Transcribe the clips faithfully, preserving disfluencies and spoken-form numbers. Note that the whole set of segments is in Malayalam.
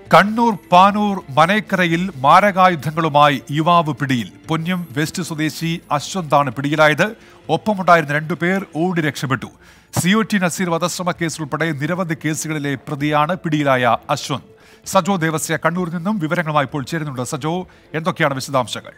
കണ്ണൂർ പാനൂർ മനേക്കരയിൽ മാരകായുധങ്ങളുമായി യുവാവ് പിടിയിൽ. പൊന്നം വെസ്റ്റ് സ്വദേശി അശ്വന്താണ് പിടിയിലായത്. ഒപ്പമുണ്ടായിരുന്ന രണ്ടുപേർ ഓടി രക്ഷപ്പെട്ടു. സിഒ ടി നസീർ വധശ്രമ കേസ് ഉൾപ്പെടെ നിരവധി കേസുകളിലെ പ്രതിയാണ് പിടിയിലായ അശ്വന്ത്. സജോ ദേവസ്യ കണ്ണൂരിൽ നിന്നും വിവരങ്ങളുമായി ഇപ്പോൾ ചേരുന്നുണ്ട്. സജോ, എന്തൊക്കെയാണ് വിശദാംശങ്ങൾ?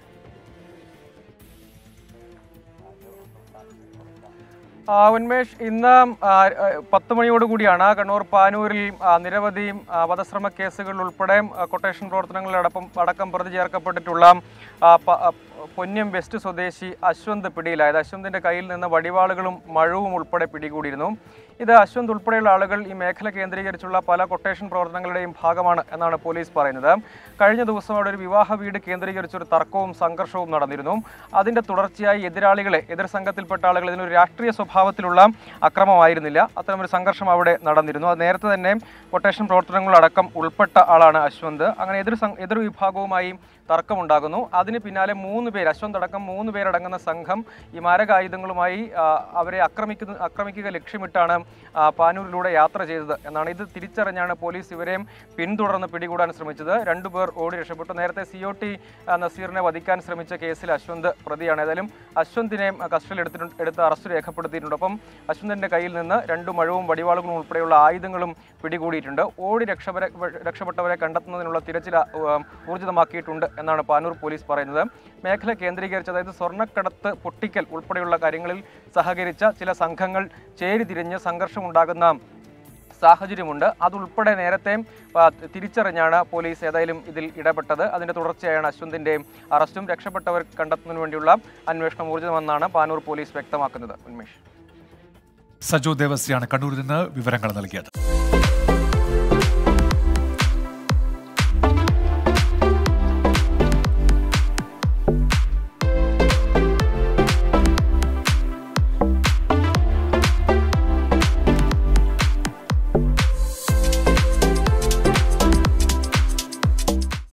ഉന്മേഷ്, ഇന്ന് പത്ത് മണിയോടുകൂടിയാണ് കണ്ണൂർ പാനൂരിൽ നിരവധി വധശ്രമ കേസുകൾ ഉൾപ്പെടെ കൊട്ടേഷൻ പ്രവർത്തനങ്ങളിലടക്കം അടക്കം പ്രതി ചേർക്കപ്പെട്ടിട്ടുള്ള പൊന്നം വെസ്റ്റ് സ്വദേശി അശ്വന്ത് പിടിയിലായത്. അശ്വന്തിന്റെ കയ്യിൽ നിന്ന് വടിവാളുകളും മഴവും ഉൾപ്പെടെ പിടികൂടിയിരുന്നു. ഇത് അശ്വന്ത് ഉൾപ്പെടെയുള്ള ആളുകൾ ഈ മേഖല കേന്ദ്രീകരിച്ചുള്ള പല കൊട്ടേഷൻ പ്രവർത്തനങ്ങളുടെയും ഭാഗമാണ് എന്നാണ് പോലീസ് പറയുന്നത്. കഴിഞ്ഞ ദിവസം അവിടെ ഒരു വിവാഹ വീട് കേന്ദ്രീകരിച്ചൊരു തർക്കവും സംഘർഷവും നടന്നിരുന്നു. അതിന്റെ തുടർച്ചയായി എതിരാളികളെ എതിർ സംഘത്തിൽപ്പെട്ട ആളുകൾ ഇതിനൊരു രാഷ്ട്രീയ സ്വഭാവത്തിലുള്ള അക്രമമായിരുന്നില്ല, അത്തരമൊരു സംഘർഷം അവിടെ നടന്നിരുന്നു. അത് നേരത്തെ തന്നെ കൊട്ടേഷൻ പ്രവർത്തനങ്ങളടക്കം ഉൾപ്പെട്ട ആളാണ് അശ്വന്ത്. അങ്ങനെ എതിർ എതിർ വിഭാഗവുമായി തർക്കമുണ്ടാകുന്നു. അതിന് പിന്നാലെ മൂന്ന് പേര് അശ്വന്ത് അടക്കം മൂന്ന് പേരടങ്ങുന്ന സംഘം ഈ മാരകായുധങ്ങളുമായി അവരെ ആക്രമിക്കുന്ന ആക്രമിക്കുക ലക്ഷ്യമിട്ടാണ് പാനൂരിലൂടെ യാത്ര ചെയ്തത് എന്നാണ്. ഇത് തിരിച്ചറിഞ്ഞാണ് പോലീസ് ഇവരെയും പിന്തുടർന്ന് പിടികൂടാൻ ശ്രമിച്ചത്. രണ്ടുപേർ ഓടി രക്ഷപ്പെട്ടു. നേരത്തെ സിഒ ടി നസീറിനെ വധിക്കാൻ ശ്രമിച്ച കേസിൽ അശ്വന്ത് പ്രതിയാണ്. ഏതായാലും അശ്വന്തിനെ കസ്റ്റഡിയിൽ എടുത്തിട്ടുണ്ട് എടുത്ത് അറസ്റ്റ് രേഖപ്പെടുത്തിയിട്ടുണ്ട്. അപ്പം അശ്വന്തിന്റെ കയ്യിൽ നിന്ന് രണ്ടു മഴവും വടിവാളുകളും ഉൾപ്പെടെയുള്ള ആയുധങ്ങളും പിടികൂടിയിട്ടുണ്ട്. ഓടി രക്ഷപരെ രക്ഷപ്പെട്ടവരെ കണ്ടെത്തുന്നതിനുള്ള തിരച്ചിൽ ഊർജിതമാക്കിയിട്ടുണ്ട് എന്നാണ് പാനൂർ പോലീസ് പറയുന്നത്. മേഖല കേന്ദ്രീകരിച്ച്, അതായത് സ്വർണ്ണക്കടത്ത് പൊട്ടിക്കൽ ഉൾപ്പെടെയുള്ള കാര്യങ്ങളിൽ സഹകരിച്ച ചില സംഘങ്ങൾ ചേരിതിരിഞ്ഞ് സംഘർഷമുണ്ടാകുന്ന സാഹചര്യമുണ്ട്. അതുൾപ്പെടെ നേരത്തെ തിരിച്ചറിഞ്ഞാണ് പോലീസ് ഏതായാലും ഇതിൽ ഇടപെട്ടത്. അതിന്റെ തുടർച്ചയായാണ് അശ്വന്തിന്റെ അറസ്റ്റും രക്ഷപ്പെട്ടവർ കണ്ടെത്തുന്നതിന് വേണ്ടിയുള്ള അന്വേഷണം ഊർജിതമെന്നാണ് പാനൂർ പോലീസ് വ്യക്തമാക്കുന്നത്. ഉന്മേഷ്, സജോ ദേവസ്യാണ് കണ്ണൂരിൽ നിന്ന് വിവരങ്ങൾ നൽകിയത്.